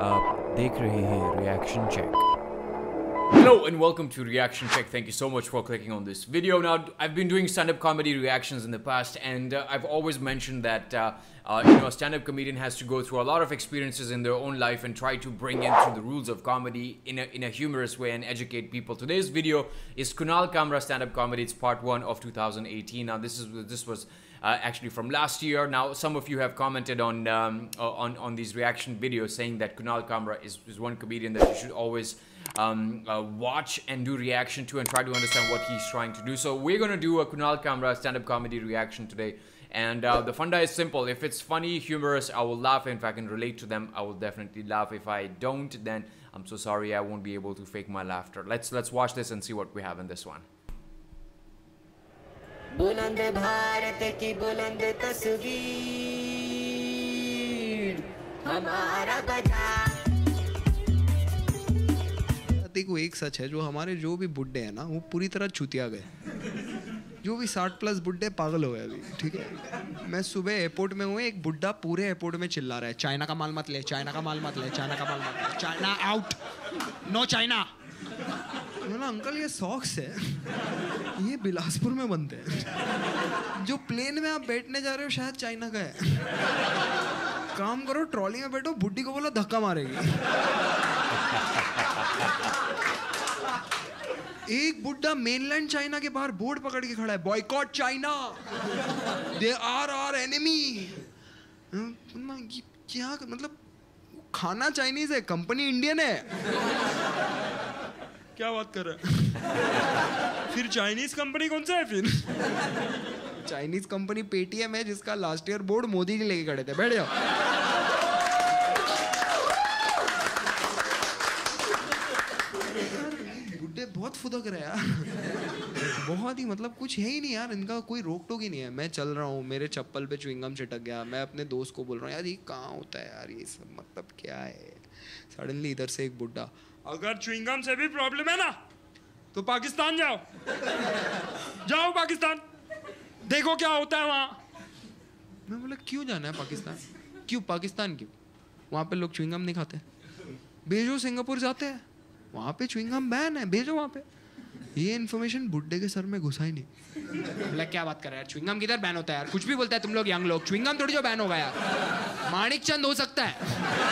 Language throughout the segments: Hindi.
आप देख रहे हैं reaction check. Hello and welcome to Reaction Check. Thank you so much for clicking on this video. Now, I've been doing stand-up comedy reactions in the past, and I've always mentioned that a stand-up comedian has to go through a lot of experiences in their own life and try to bring in through the rules of comedy in a humorous way and educate people. Today's video is Kunal Kamra stand-up comedy. It's part 1 of 2018. Now, this was actually from last year. Now, some of you have commented on these reaction videos saying that Kunal Kamra is one comedian that you should always watch and do reaction to and try to understand what he's trying to do. So we're going to do a Kunal Kamra stand-up comedy reaction today. And the funda is simple. If it's funny, humorous, I will laugh. And if I can relate to them, I will definitely laugh. If I don't, then I'm so sorry, I won't be able to fake my laughter. Let's watch this and see what we have in this one. बुलंद भारत की बुलंद तस्वीर हमारा बजा. देखो, एक सच है, जो हमारे जो भी बुड्ढे हैं ना, वो पूरी तरह चूतिया गए. जो भी 60+ बुड्ढे पागल हो गए अभी. ठीक है, मैं सुबह एयरपोर्ट में हूँ, एक बुड्ढा पूरे एयरपोर्ट में चिल्ला रहा है, चाइना का माल मत ले, चाइना का माल मत ले, चाइना का माल मत ले, चाइना आउट, नो चाइना. बोला, अंकल ये सॉक्स है, ये बिलासपुर में बनते हैं. जो प्लेन में आप बैठने जा रहे हो शायद चाइना का है. काम करो, ट्रॉली में बैठो, बुड्ढी को बोलो धक्का मारेगी. एक बुड्ढा मेनलैंड चाइना के बाहर बोर्ड पकड़ के खड़ा है, boycott China, they are our enemy. क्या मतलब, खाना चाइनीज है, कंपनी इंडियन है. क्या बात कर रहा है? फिर चाइनीज कंपनी कौन सा है फिर? चाइनीज कंपनी पेटीएम है, जिसका last year board Modi ji लेके खड़े थे. बैठ जाओ. बुड्ढे बहुत फुदक रहे यार. बहुत ही, मतलब कुछ है ही नहीं यार, इनका कोई रोक टोक ही नहीं है. मैं चल रहा हूँ, मेरे चप्पल पे च्युइंगम चिटक गया, मैं अपने दोस्त को बोल रहा हूँ, यार ये कहाँ होता है यार, ये सब मतलब क्या है. सडनली इधर से एक बुड्ढा, अगर च्युइंगम से भी प्रॉब्लम है ना तो पाकिस्तान जाओ, जाओ पाकिस्तान, देखो क्या होता है वहाँ. मैं बोला, क्यों जाना है पाकिस्तान? क्यों पाकिस्तान क्यों? वहाँ पे लोग च्युइंगम नहीं खाते. भेजो, सिंगापुर जाते हैं, वहाँ पे च्युइंगम बैन है, भेजो वहाँ पे. ये इन्फॉर्मेशन बुड्ढे के सर में घुसा ही नहीं. बोला, क्या बात कर रहा है यार, च्युइंगम किधर बैन होता है यार, कुछ भी बोलता है तुम लोग यंग लोग. च्युइंगम थोड़ी जो बैन होगा यार, माणिक चंद हो सकता है.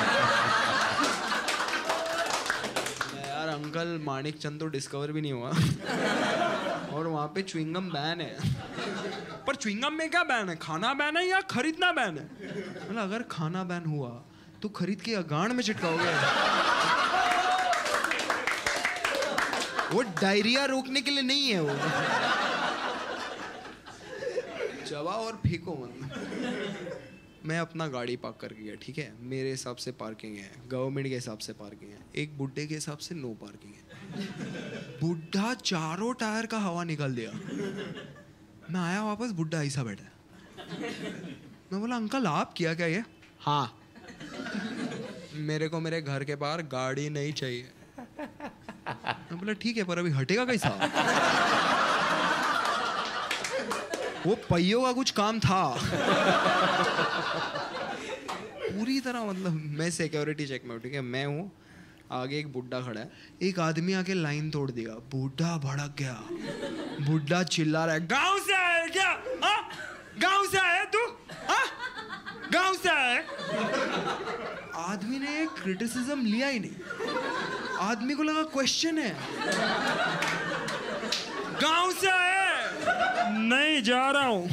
यार अंकल, माणिक चंद तो डिस्कवर भी नहीं हुआ और वहाँ पे च्युइंगम बैन है. पर च्युइंगम में क्या बैन है, खाना बैन है या खरीदना बैन है? मतलब अगर खाना बैन हुआ तो खरीद के गांड में चिटकाओगे. वो डायरिया रोकने के लिए नहीं है, वो चबा और फेंको. मतलब मैं अपना गाड़ी पार्क करके गया, ठीक है, मेरे हिसाब से पार्किंग है, गवर्नमेंट के हिसाब से पार्किंग है, एक बुड्ढे के हिसाब से नो पार्किंग है. बुड्ढा चारों टायर का हवा निकाल दिया. मैं आया वापस, बुड्ढा ऐसा बैठा. मैं बोला, अंकल आप किया क्या ये? हाँ, मेरे को मेरे घर के बाहर गाड़ी नहीं चाहिए. मैं बोला, ठीक है, पर अभी हटेगा कैसा? वो पहियों का कुछ काम था. पूरी तरह, मतलब मैं सिक्योरिटी चेक में, ठीक है, मैं हूँ, आगे एक बुड्ढा खड़ा है, एक आदमी आके लाइन तोड़ दिया. बुड्ढा भड़क गया, बुड्ढा चिल्ला रहा है, गांव से आया क्या? हाँ, गांव से आया तू? हाँ, गांव से आया? आदमी ने क्रिटिसिज्म लिया ही नहीं. आदमी को लगा क्वेश्चन है. गांव से आए? नहीं, जा रहा हूं.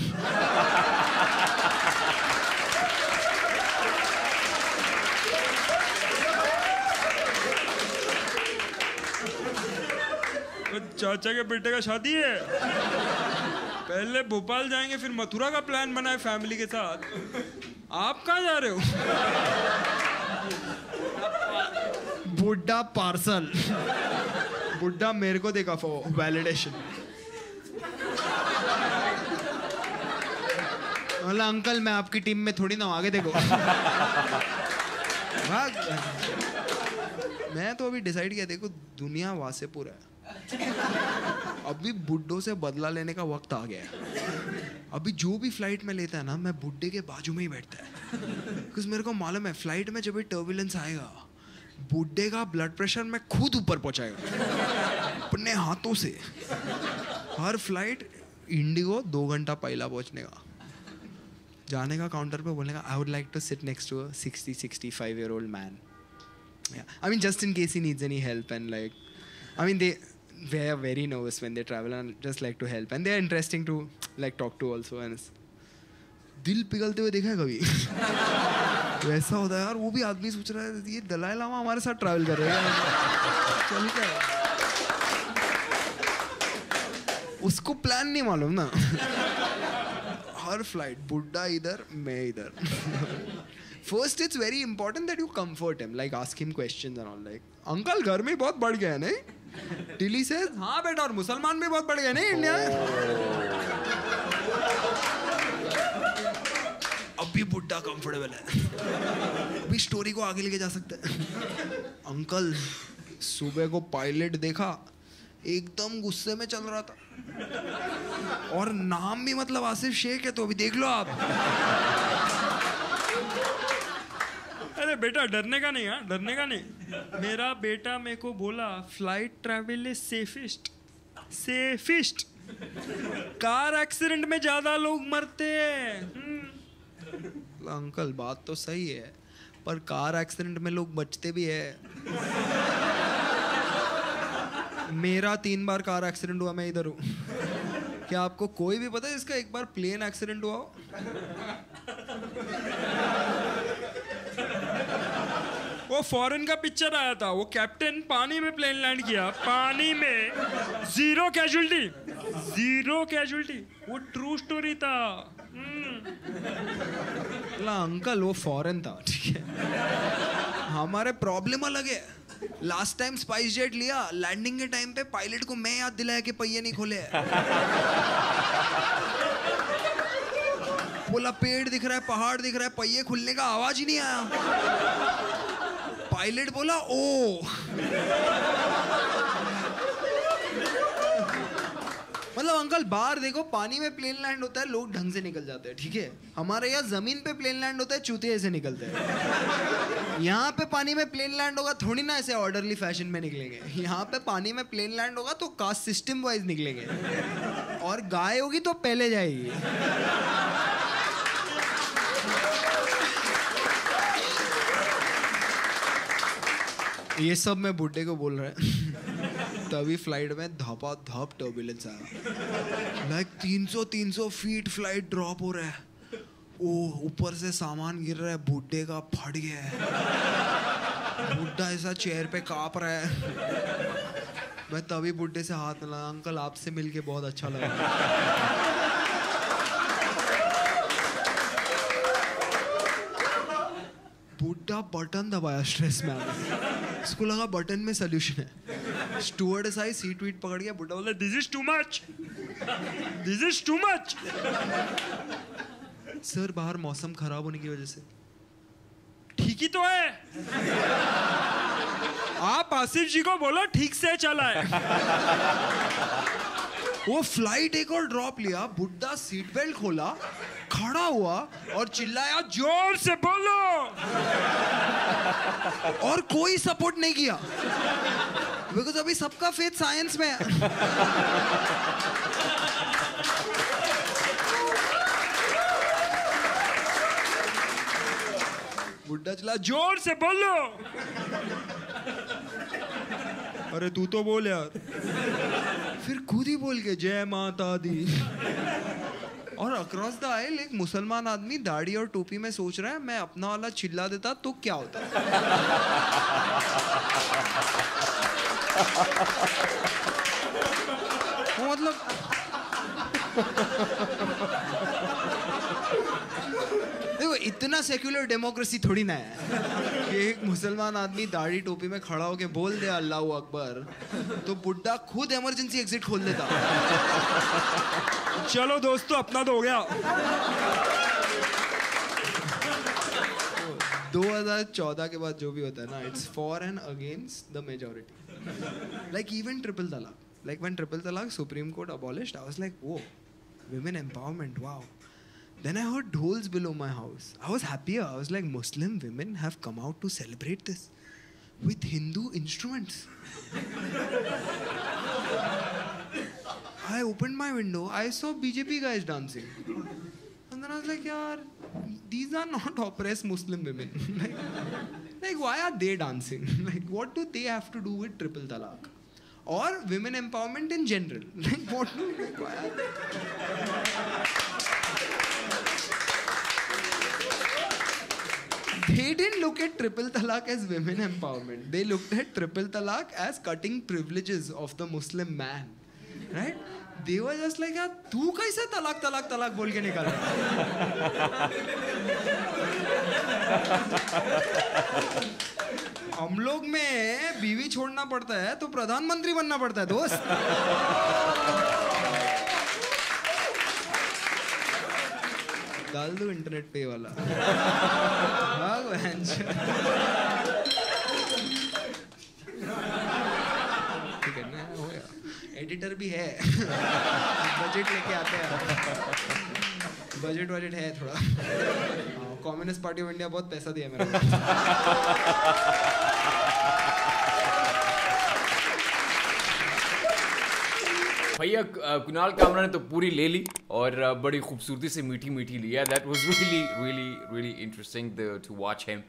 चाचा के बेटे का शादी है, पहले भोपाल जाएंगे, फिर मथुरा का प्लान बनाए फैमिली के साथ. आप कहाँ जा रहे हो? बुड्ढा पार्सल. बुड्ढा मेरे को देखा फॉर वैलिडेशन. बोला, अंकल मैं आपकी टीम में थोड़ी ना हूं, आगे देखो. मैं तो अभी डिसाइड किया, देखो दुनिया वासेपुर है. अभी बुड्ढों से बदला लेने का वक्त आ गया है. अभी जो भी फ्लाइट में लेता है ना, मैं बुड्ढे के बाजू में ही बैठता है. बिकॉज मेरे को मालूम है फ्लाइट में जब भी टर्बुलेंस आएगा बुड्ढे का ब्लड प्रेशर मैं खुद ऊपर पहुंचाएगा अपने हाथों से। हर फ्लाइट इंडिगो 2 घंटा पहला पहुंचने का, जाने का काउंटर पे बोलने का I would like to sit next to a 60-65 year old man. Yeah. I mean, just in case he needs any help, and like, I mean, they are very nervous when they travel and just like to help, and they are interesting to like talk to also. And दिल पिघलते हुए देखा है कभी? वैसा होता है यार, वो भी आदमी सोच रहा है ये दलाई लामा हमारे साथ ट्रैवल कर रहे हैं, चल क्या है? उसको प्लान नहीं मालूम ना। हर फ्लाइट बुड्ढा इधर, मैं इधर। First, it's very important that you comfort him, like ask him questions and all. Like, uncle, गर्मी बहुत बढ़ गया है नहीं? Tilly says, हाँ बेटा, और मुसलमान भी बहुत बढ़ गए नहीं इंडिया में? अभी बुड्ढा कंफर्टेबल है, अभी स्टोरी को आगे लेके जा सकते हैं। अंकल, सुबह को पायलट देखा, एकदम गुस्से में चल रहा था, और नाम भी मतलब आसिफ शेख है, तो अभी देख लो आप। अरे बेटा डरने का नहीं, हाँ डरने का नहीं। मेरा बेटा मेरे को बोला flight travel is safest. Car accident में ज्यादा लोग मरते हैं। अंकल बात तो सही है, पर कार एक्सीडेंट में लोग बचते भी है। मेरा 3 बार कार एक्सीडेंट हुआ, मैं इधर हूँ। क्या आपको कोई भी पता है इसका एक बार प्लेन एक्सीडेंट हुआ हो? वो फॉरेन का पिक्चर आया था, वो कैप्टन पानी में प्लेन लैंड किया, पानी में, जीरो कैजुअल्टी। वो ट्रू स्टोरी था। अंकल वो फॉरेन था, ठीक है, हमारे प्रॉब्लम अलग है। लास्ट टाइम स्पाइस जेट लिया, लैंडिंग के टाइम पे पायलट को मैं याद दिलाया कि पहिए नहीं खोले। बोला पेड़ दिख रहा है, पहाड़ दिख रहा है, पहिए खुलने का आवाज ही नहीं आया। पायलट बोला ओ। मतलब अंकल बाहर देखो, पानी में प्लेन लैंड होता है, लोग ढंग से निकल जाते हैं, ठीक है। हमारे यहाँ जमीन पे प्लेन लैंड होता है, चूतिए से निकलते हैं। यहाँ पे पानी में प्लेन लैंड होगा, थोड़ी ना ऐसे ऑर्डरली फैशन में निकलेंगे। यहाँ पे पानी में प्लेन लैंड होगा तो कास्ट सिस्टम वाइज निकलेंगे, और गाय होगी तो पहले जाएगी। ये सब मैं बुड्ढे को बोल रहा है। तभी फ्लाइट में धपा धप टर्बुलेंस आया। लाइक 300 फीट फ्लाइट ड्रॉप हो रहा है, ओ ऊपर से सामान गिर रहा है, बुड्ढे का फट गया है। बुड्ढा ऐसा चेयर पे कांप रहा है। मैं तभी बुड्ढे से हाथ मिलाया, अंकल आपसे मिलके बहुत अच्छा लगा। बुड्ढा बटन दबाया स्ट्रेस में आने, इसको लगा बटन में सोल्यूशन है। स्टुअर्डेस आई, सीट वीट पकड़ गया, बुड्ढा बोला this is too much. Sir बाहर मौसम खराब होने की वजह से। ठीक ही तो है, आप आसिफ जी को बोलो ठीक से चला है। वो फ्लाइट एक और ड्रॉप लिया, बुड्ढा सीट बेल्ट खोला, खड़ा हुआ और चिल्लाया जोर से बोलो, और कोई सपोर्ट नहीं किया, बिकॉज अभी सबका फेथ साइंस में है। बुड्ढा चिल्ला जोर से बोलो, अरे तू तो बोल यार। फिर खुद ही बोल के जय माता दी। और अक्रॉस द आइल एक मुसलमान आदमी दाढ़ी और टोपी में सोच रहा है मैं अपना वाला चिल्ला देता तो क्या होता। वो मतलब देखो इतना सेक्युलर डेमोक्रेसी थोड़ी ना है कि एक मुसलमान आदमी दाढ़ी टोपी में खड़ा होके बोल दे अल्लाहू अकबर तो बुड्ढा खुद इमरजेंसी एग्जिट खोल देता। चलो दोस्तों अपना तो हो गया। 2014 के बाद जो भी होता है ना, it's for and against the majority. Like even triple talaq, like when triple talaq Supreme Court abolished, I was like, whoa, women empowerment, wow. Then I heard dhols below my house. I was happier. I was like, Muslim women have come out to celebrate this. with Hindu instruments. I opened my window, I saw BJP guys dancing. And then I was like, yaar, these are not oppressed Muslim women. like, why are they dancing? Like, what do they have to do with triple talaq? Or women empowerment in general? Like, what do they require? They didn't look at triple talaq as women empowerment. They looked at triple talaq as cutting privileges of the Muslim man. Right? They were just like, यार तू कैसे तलाक तलाक तलाक बोल के निकाल रहा है? हम लोग में बीवी छोड़ना पड़ता है तो प्रधानमंत्री बनना पड़ता है दोस्त. डाल दो इंटरनेट पे वाला. ठीक है ना, हो गया. एडिटर भी है. बजट लेके आते हैं. बजट है थोड़ा. कम्युनिस्ट पार्टी ऑफ इंडिया बहुत पैसा दिया मेरे को. भैया कुणाल कामरा ने तो पूरी ले ली और बड़ी खूबसूरती से मीठी मीठी लिया. That was really interesting to watch him.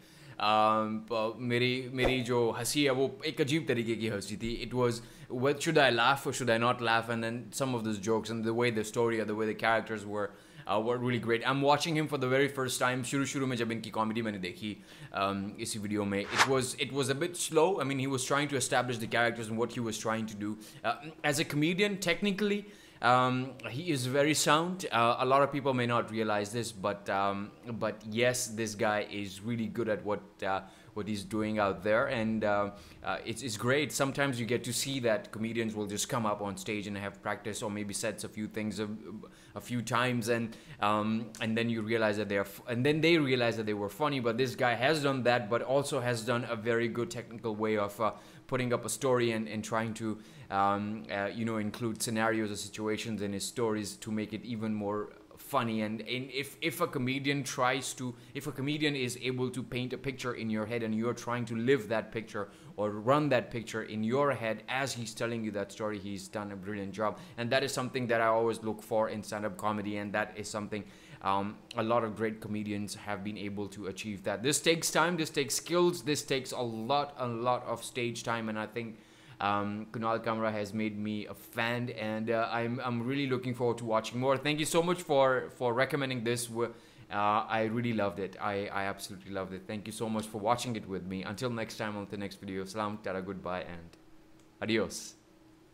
मेरी जो हंसी है वो एक अजीब तरीके की हंसी थी. It was should I laugh or should I not laugh, and then some of those jokes and the way the story or the way the characters were really great. I'm watching him for the very first time. शुरू में जब इनकी कॉमेडी मैंने देखी इसी वीडियो में, it was a bit slow. I mean, he was trying to establish the characters and what he was trying to do. As a comedian, technically, he is very sound. A lot of people may not realize this, but yes, this guy is really good at what he's doing out there, and it's great. Sometimes you get to see that comedians will just come up on stage and have practice or maybe said a few things a few times, and then you realize that they realize that they were funny. But this guy has done that, but also has done a very good technical way of putting up a story and trying to include scenarios or situations in his stories to make it even more funny. And if a comedian is able to paint a picture in your head and you're trying to live that picture or run that picture in your head as he's telling you that story, he's done a brilliant job. And that is something that I always look for in stand-up comedy, and that is something a lot of great comedians have been able to achieve. That this takes time, this takes skills, this takes a lot of stage time, and I think Kunal Kamra has made me a fan, and I'm really looking forward to watching more. Thank you so much for recommending this. I really loved it. I absolutely loved it. Thank you so much for watching it with me. Until next time, on the next video, salam, tara, goodbye, and adios.